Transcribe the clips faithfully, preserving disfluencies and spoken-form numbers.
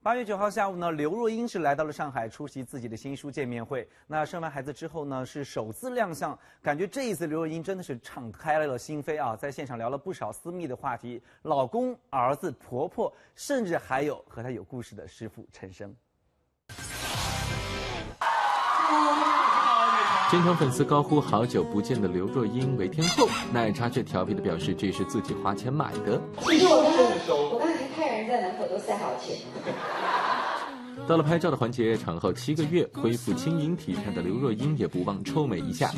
八月九号下午呢，刘若英是来到了上海出席自己的新书见面会。那生完孩子之后呢，是首次亮相，感觉这一次刘若英真的是敞开了心扉啊，在现场聊了不少私密的话题，老公、儿子、婆婆，甚至还有和她有故事的师傅陈升。 全场粉丝高呼好久不见的刘若英为天后，奶茶却调皮地表示这是自己花钱买的。 其实我刚刚我刚才派人在门口都塞好钱。 到了拍照的环节，产后七个月恢复轻盈体态的刘若英也不忘臭美一下。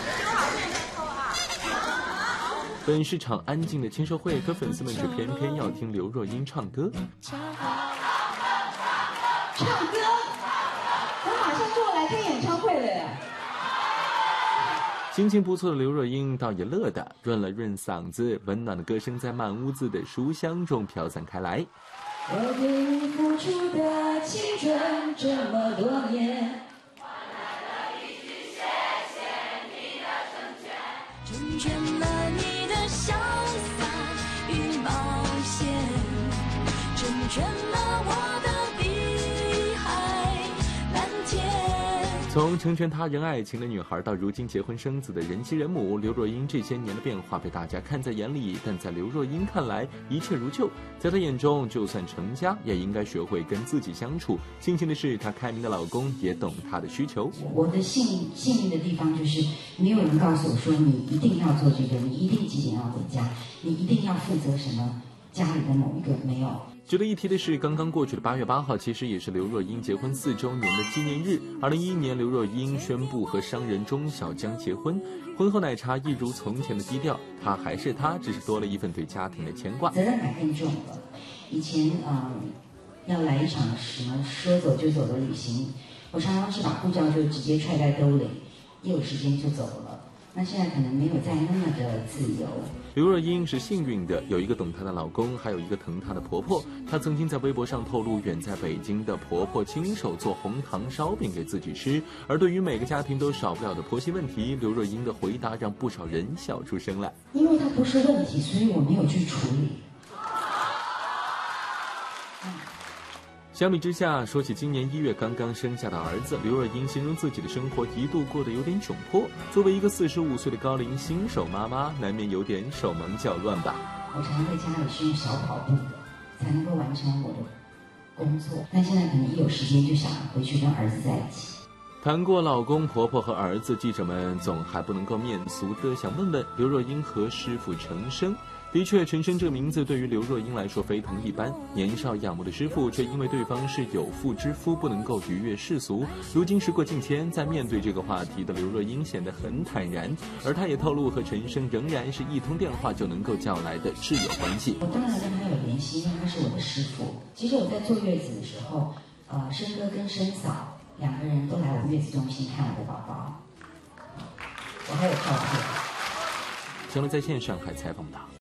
本是场安静的签售会，可粉丝们却偏偏要听刘若英唱歌。 唱歌，我马上就要来开演唱会了耶！ 心情不错的刘若英倒也乐得润了润嗓子，温暖的歌声在满屋子的书香中飘散开来。 我给你付出的青春这么多年，换来了一句谢谢你的成全，成全了你的潇洒与冒险，成全了我的碧海蓝天。 从成全他人爱情的女孩到如今结婚生子的人妻人母，刘若英这些年的变化被大家看在眼里，但在刘若英看来一切如旧。在她眼中，就算成家也应该学会跟自己相处。庆幸的是，她开明的老公也懂她的需求。 我的幸幸运的地方就是没有人告诉我说你一定要做这个，你一定几点要回家，你一定要负责什么家里的某一个，没有。 值得一提的是，刚刚过去的八月八号，其实也是刘若英结婚四周年的纪念日。二零一一年，刘若英宣布和商人钟晓江结婚，婚后奶茶一如从前的低调，她还是她，只是多了一份对家庭的牵挂。 责任感更重了。以前嗯，要来一场什么说走就走的旅行，我常常是把护照就直接揣在兜里，一有时间就走了。那现在可能没有再那么的自由。 刘若英是幸运的，有一个懂她的老公，还有一个疼她的婆婆。她曾经在微博上透露，远在北京的婆婆亲手做红糖烧饼给自己吃。而对于每个家庭都少不了的婆媳问题，刘若英的回答让不少人笑出声来。 因为它不是问题，所以我没有去处理。 相比之下，说起今年一月刚刚生下的儿子，刘若英形容自己的生活一度过得有点窘迫。作为一个四十五岁的高龄新手妈妈，难免有点手忙脚乱吧。 我常常在家里是用小跑步的，才能够完成我的工作。但现在可能一有时间就想回去跟儿子在一起。 谈过老公、婆婆和儿子，记者们总还不能够面俗的想问问刘若英和师傅陈升。的确，陈升这个名字对于刘若英来说非同一般。年少仰慕的师傅，却因为对方是有妇之夫，不能够逾越世俗。如今时过境迁，在面对这个话题的刘若英显得很坦然，而她也透露和陈升仍然是一通电话就能够叫来的挚友关系。 我当然跟他有联系，因为他是我的师傅。其实我在坐月子的时候，呃，升哥跟升嫂两个人都来我月子中心看我的宝宝，我还有照片。 新闻在线上海采访到。